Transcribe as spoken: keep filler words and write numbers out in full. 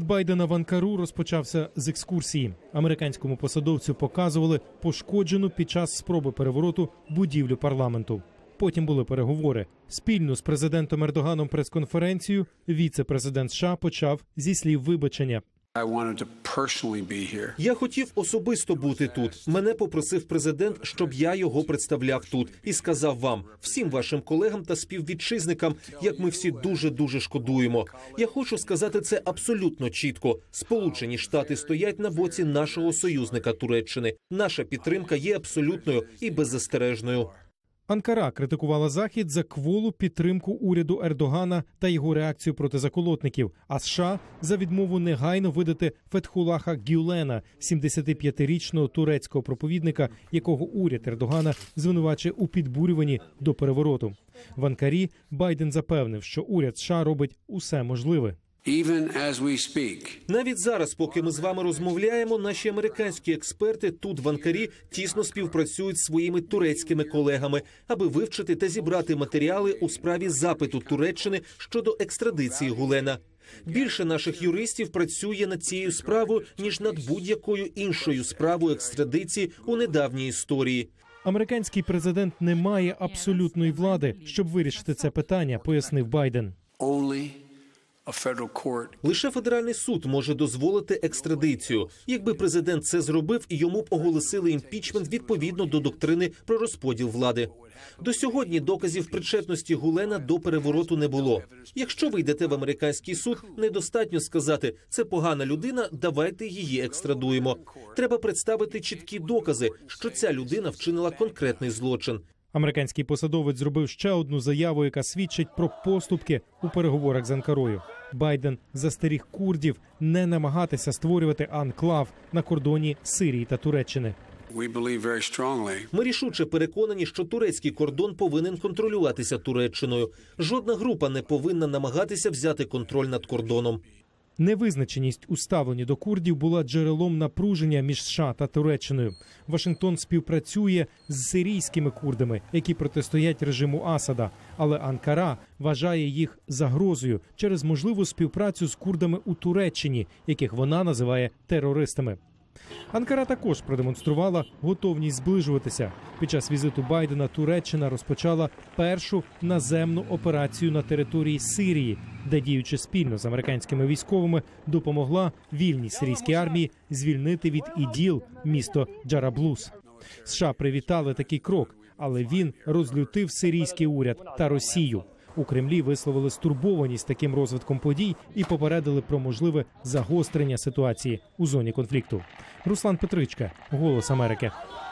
Байдена в Анкару розпочався з екскурсії. Американському посадовцю показували пошкоджену під час спроби перевороту будівлю парламенту. Потім були переговори. Спільну з президентом Ердоганом прес-конференцію віце-президент США почав зі слів вибачення. Я хотів особисто бути тут. Мене попросив президент, щоб я його представляв тут. І сказав вам, всім вашим колегам та співвітчизникам, як ми всі дуже-дуже шкодуємо. Я хочу сказати це абсолютно чітко. Сполучені Штати стоять на боці нашого союзника Туреччини. Наша підтримка є абсолютною і беззастережною. Анкара критикувала Захід за кволу підтримку уряду Ердогана та його реакцію проти заколотників, а США – за відмову негайно видати Фетхулаха Гюлена, сімдесятип'ятирічного турецького проповідника, якого уряд Ердогана звинувачує у підбурюванні до перевороту. В Анкарі Байден запевнив, що уряд США робить усе можливе. Навіть зараз, поки ми з вами розмовляємо, наші американські експерти тут, в Анкарі, тісно співпрацюють з своїми турецькими колегами, аби вивчити та зібрати матеріали у справі запиту Туреччини щодо екстрадиції Гулена. Більше наших юристів працює над цією справою, ніж над будь-якою іншою справою екстрадиції у недавній історії. Американський президент не має абсолютної влади, щоб вирішити це питання, пояснив Байден. Лише федеральний суд може дозволити екстрадицію. Якби президент це зробив, йому б оголосили імпічмент відповідно до доктрини про розподіл влади. До сьогодні доказів причетності Гулена до перевороту не було. Якщо ви йдете в американський суд, недостатньо сказати «це погана людина, давайте її екстрадуємо». Треба представити чіткі докази, що ця людина вчинила конкретний злочин. Американський посадовець зробив ще одну заяву, яка свідчить про поступки у переговорах з Анкарою. Байден застеріг курдів не намагатися створювати анклав на кордоні Сирії та Туреччини. Ми рішуче переконані, що турецький кордон повинен контролюватися Туреччиною. Жодна група не повинна намагатися взяти контроль над кордоном. Невизначеність у ставленні до курдів була джерелом напруження між США та Туреччиною. Вашингтон співпрацює з сирійськими курдами, які протистоять режиму Асада, але Анкара вважає їх загрозою через можливу співпрацю з курдами у Туреччині, яких вона називає терористами. Анкара також продемонструвала готовність зближуватися. Під час візиту Байдена Туреччина розпочала першу наземну операцію на території Сирії, де, діючи спільно з американськими військовими, допомогла вільній сирійській армії звільнити від ІДІЛ місто Джараблус. США привітали такий крок, але він розлютив сирійський уряд та Росію. У Кремлі висловили стурбованість таким розвитком подій і попередили про можливе загострення ситуації у зоні конфлікту. Руслан Петричка, «Голос Америки».